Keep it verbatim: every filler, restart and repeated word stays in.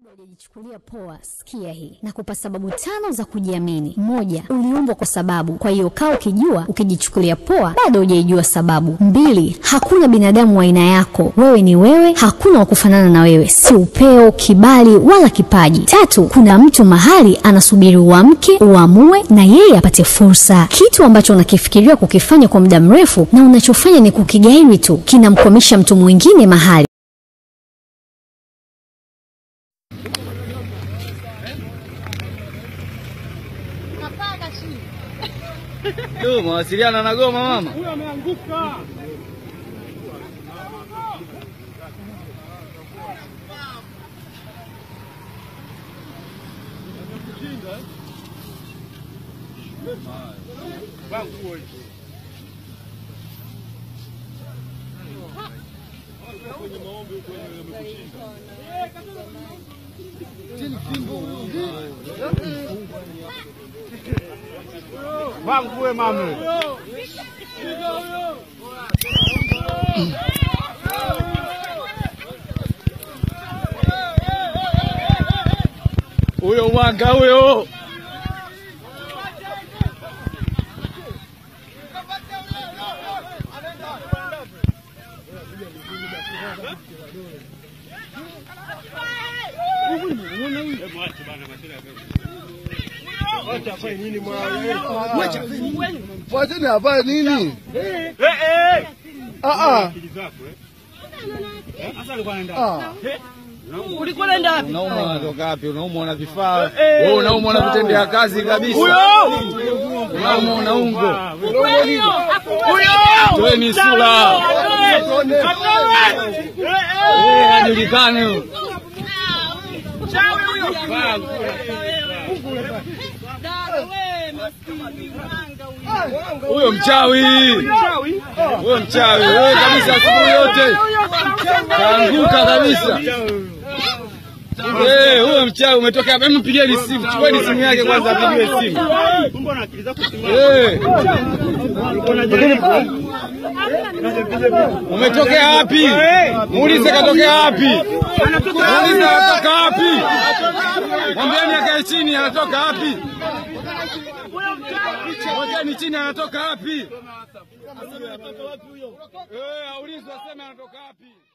Unajichukulia poa, sikia hii. Nakupa sababu tano za kujiamini. Moja, uliumbwa kwa sababu. Kwa hiyo kaa ukijua ukijichukulia poa bado hujaijua sababu. Mbili, hakuna binadamu wa aina yako. Wewe ni wewe, hakuna wa kufanana na wewe. Si upeo, kibali wala kipaji. Tatu, kuna mtu mahali anasubiri uamke, uamue na yeye apate fursa. Kitu ambacho unakifikiria kukifanya kwa muda mrefu na unachofanya ni kukigairi tu, kinamkwamisha mtu mwingine mahali. Yo, mawasiliana na Goma mama. Huyo ameanguka. Bangu we mama. Huyo mwanga huyo. Wacha afanye nini mwana? Wacha Wacha afanye nini? Eh eh. Ah ah. Sasa alikuwa anaenda. Ah. Ulikuwa unaenda wapi? Unaumwa unatoka wapi? Unaumwa na vifaa. Wewe unaumwa na kutendea kazi kabisa. Huyo! Unaumwa na ungo. Huyo! Wewe ni sura. Eh, ajulikane huyo. Chawi huyo. Huyo mchawi. Huyo mchawi. Wewe kabisa siku yote. Kaanguka kabisa. Eh, huyo mchawi umetoka hapa. Mpigeni simu. Chukueni simu yake kwanza apigiwe simu. Kumbe na akili zako simu. Eh. Umetokea wapi? Muulize katokea wapi? Muulize anatoka wapi? Mwambieni akae chini, anatoka wapi? Mwambieni chini, anatoka wapi? Eh, aulizwe aseme anatoka wapi?